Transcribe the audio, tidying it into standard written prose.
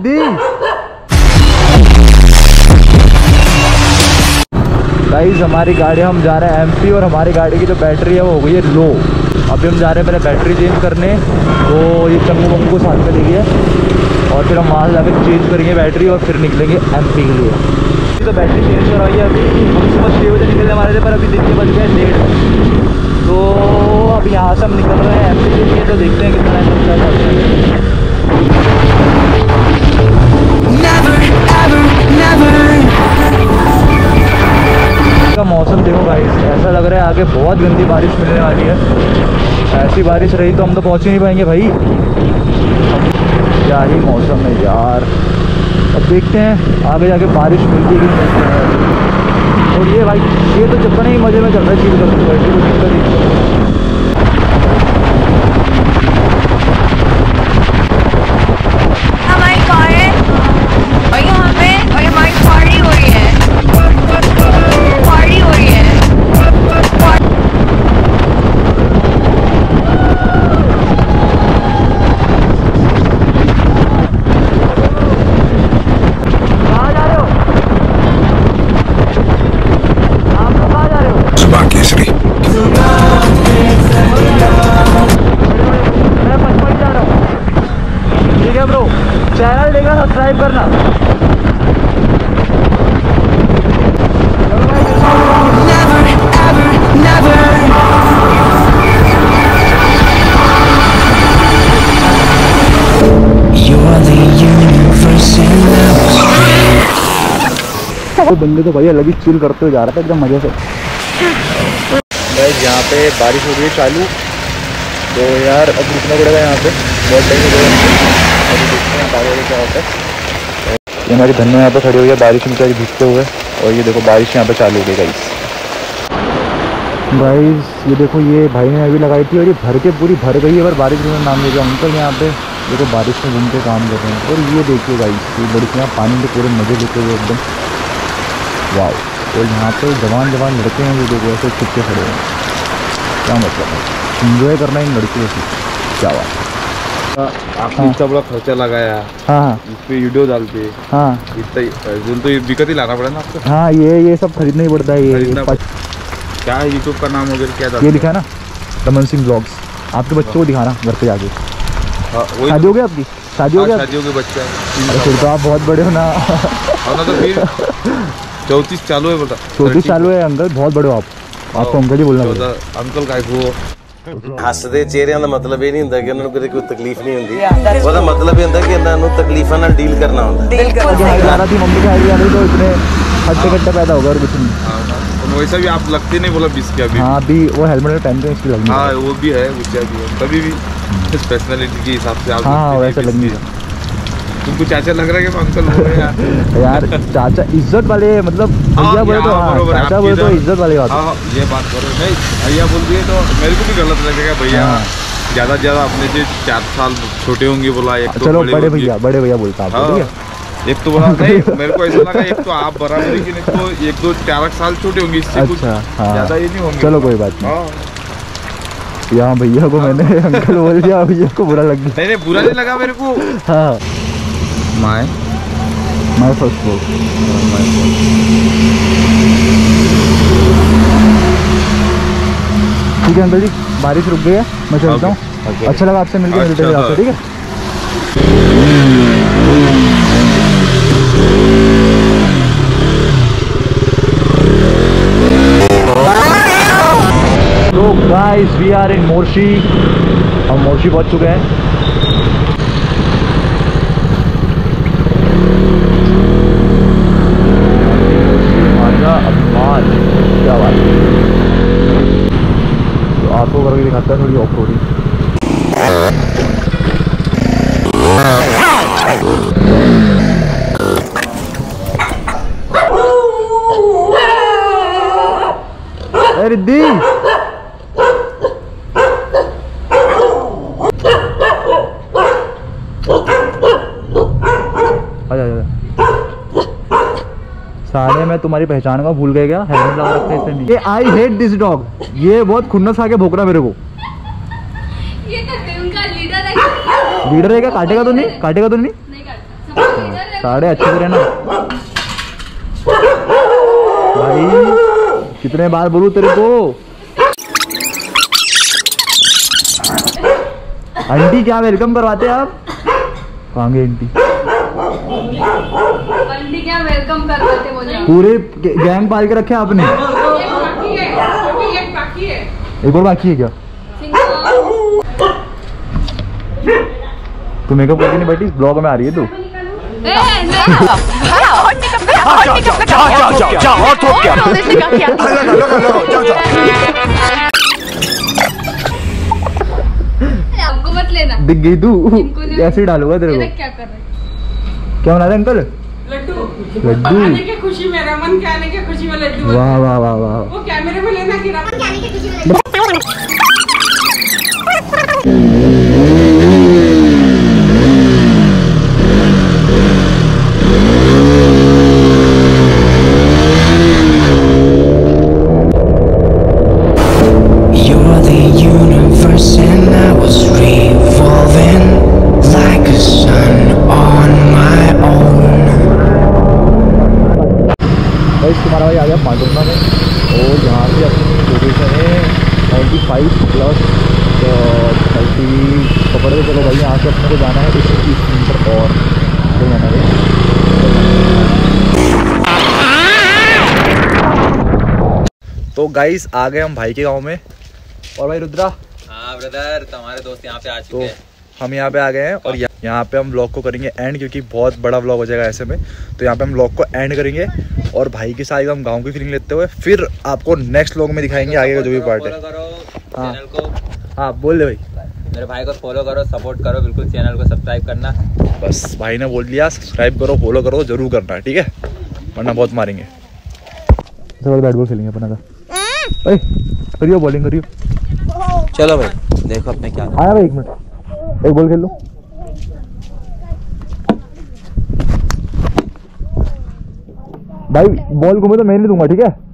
Riddhi guys, हमारी गाड़ी, हम जा रहे हैं एमपी और हमारी गाड़ी की जो बैटरी है वो हो गई है लो। अभी हम जा रहे हैं पहले बैटरी चेंज करने, तो ये चंगू बंगू को साथ में ले गया और फिर हम वहाँ जाकर चेंज करेंगे बैटरी और फिर निकलेंगे एमपी के लिए। तो बैटरी चेंज करवाई है अभी, हम सुबह 6 बजे निकलने वाले थे पर अभी देखिए बज गए 1:30। तो अब यहाँ से हम निकल रहे हैं एमपी के लिए, तो देखते हैं कितना टाइम लगता है। का मौसम देखो गाइस, ऐसा लग रहा है आगे बहुत गंदी बारिश मिलने वाली है। ऐसी बारिश रही तो हम तो पहुंच ही नहीं पाएंगे भाई। क्या ही मौसम है यार। अब देखते हैं आगे जाके बारिश मिलती है कि नहीं। और ये भाई ये तो चप्पन ही मजे में चल रहा है, चीज करते हुए कोई दिक्कत नहीं। हमारी कार है और यहाँ पे और हमारी पार्टी हो रही है, पार्टी हो रही है। चैनल देखना, सब्सक्राइब करना। बंदे तो भैया लगी चिल करते हुए जा रहा था एकदम मजे से। यहाँ पे बारिश हो रही है चालू, तो यार अब रुकना पड़ेगा यहाँ पे, बहुत टाइम हो गया। अभी देखते हैं आगे क्या होता है। ये हमारी धन्य यहाँ पे खड़ी हुई है बारिश में भीगते हुए, और ये देखो बारिश यहाँ पे चालू हो गई गाइस। ये देखो ये भाई ने अभी लगाई थी और ये भर के पूरी भर गई है, पर बारिश में नाम ले गया। अंकल यहाँ पे देखो बारिश में घूम के काम कर रहे हैं। और ये देखिए गाइस, ये लड़कियाँ पानी में पूरे मज़े लेते हुए एकदम वाह। और यहाँ पे जवान जवान लड़के हैं, ये देखो ऐसे छुप के खड़े हैं। क्या मतलब है, इंजॉय करना इन लड़कियों से, क्या बात। आपने इतना बड़ा खर्चा लगाया, हाँ इस पे वीडियो डालते, हाँ इतना तो ये दिक्कत ही लाना पड़ा ना आपको। हाँ ये सब खरीदना ही पड़ता है। ये क्या है यूट्यूब का नाम वगैरह क्या ये लिखा है ना, रमन सिंह ब्लॉग्स। आपके बच्चों को दिखाना घर पे जाके। शादी हो गई आपकी? शादी हो गई? शादी हो गई, बच्चा। अरे फिर तो आप बहुत बड़े हो ना। तो फिर 34 चालू है बेटा। 34 चालू है अंकल, बहुत बड़े हो आप। आपको अंकल ही बोलना पड़ेगा। अंकल का वो हसदे चेहरिਆਂ ਦਾ ਮਤਲਬ ਇਹ ਨਹੀਂ ਹੁੰਦਾ ਕਿ ਉਹਨਾਂ ਨੂੰ ਕੋਈ ਤਕਲੀਫ ਨਹੀਂ ਹੁੰਦੀ, ਉਹਦਾ ਮਤਲਬ ਇਹ ਹੁੰਦਾ ਕਿ ਇਹਨਾਂ ਨੂੰ ਤਕਲੀਫਾਂ ਨਾਲ ਡੀਲ करना ਹੁੰਦਾ। बिल्कुल थी मम्मी की हाइट आ रही तो इतने हट्टे कट्टे पैदा होगा और कुछ नहीं। वैसा भी आप लगते नहीं, बोला 20 के अभी। हाँ अभी वो हेलमेट पहनते हैं इसकी लगनी। हाँ वो भी है, उसका भी है, तभी भी पर्सनालिटी के हिसाब से आप। हाँ वैसा लगनी है। तुमको चाचा लग रहा है कि अंकल बोल रहे हैं यार चाचा इज्जत वाले, मतलब भैया बोले तो हाँ, चाचा बोले तो इज्जत वाली बात। हाँ ये बात करो, नहीं भैया बोल दिए तो मेरे को भी गलत लगेगा। भैया ज्यादा ज्यादा अपने से 4 साल छोटे होंगे बोला। एक तो चलो बड़े भैया बोलता है। एक तो बोला नहीं, मेरे को ऐसा लगा एक तो आप बराबर, लेकिन एक तो 1-2 4 साल छोटे होंगे, इससे कुछ ज्यादा ये नहीं होंगे। चलो कोई बात नहीं। यहाँ भैया को मैंने अंकल बोल दिया, भैया को बुरा लग गया। नहीं बुरा नहीं लगा मेरे को। हाँ माय फर्स्ट फ्लोर। ठीक है अंकल जी, बारिश रुक गई है, मैं चलता हूँ। अच्छा लगा आपसे मिलकर, मिलते हैं आपसे, ठीक है। तो guys we are in Morshi, हम मोर्शी पहुंच चुके हैं। क्या बात है, तो आपको करके दिखाता है थोड़ी ऑफ रोडिंग। रिद्धि सारे में तुम्हारी पहचान का भूल गए क्या? हेलमेट लगा रखा है इसने। ये आई हेट दिस डॉग, ये बहुत खुन्नस आके भोंक रहा मेरे को। ये तो उनका लीडर है। लीडर है क्या? काटेगा तो नहीं? काटेगा तो नहीं? साढ़े अच्छे से रहना भाई। कितने बार बोलूं तेरे को? आंटी क्या वेलकम करवाते हैं आप? कहाँ गई आंटी? आंटी क्या वेलकम करवाते मुझे? पूरे गैंग पाल के रखे आपने? एक और बाकी है क्या? तू मेकअप करके नहीं बैठी? ब्लॉग में आ रही है तू? आपको मत लेना। दिख गई तू? ऐसे डालूंगा तेरे को। क्या कर रहे? क्या बना रहे अंकल? लड्डू आने की खुशी में, रमन के आने की खुशी में लड्डू। वाह वाह वाह वाह। वो कैमरे में लेना कि रमन के आने की खुशी में You're the universe and I was revolving like a sun on my own. भाई तुम्हारा भाई आ गया पांडुना में और यहाँ से अपनी लोकेशन है 95 प्लस 30 पकड़ के चलो भाई। यहाँ से अपने को जाना है 130 किलोमीटर और तो जाना है। तो गाइस आ गए हम भाई के गांव में। और भाई रुद्रा। हाँ ब्रदर, तुम्हारे दोस्त यहाँ पे आ चुके तो हैं। हम यहाँ पे आ गए हैं और यहाँ पे हम व्लॉग को करेंगे एंड, क्योंकि बहुत बड़ा व्लॉग हो जाएगा ऐसे में। तो यहाँ पे हम व्लॉग को एंड करेंगे और भाई के साथ हम गांव की फीलिंग लेते हुए फिर आपको नेक्स्ट व्लॉग में दिखाएंगे आगे का जो भी पार्ट है। फॉलो करो हाँ। चैनल को। हाँ बोल दे भाई। मेरे भाई को फॉलो करो, सपोर्ट करो, बिल्कुल चैनल को सब्सक्राइब करना। बस भाई ने बोल दिया, सब्सक्राइब करो, फॉलो करो, जरूर करना, ठीक है? वरना बहुत मारेंगे। चलो बैट बॉल खेलेंगे अपना का। करियो बॉलिंग करियो। चलो भाई देखो अपने क्या। आया भाई 1 मिनट, एक बॉल खेल लो। भाई बॉल घूमे तो मैं नहीं दूंगा, ठीक है?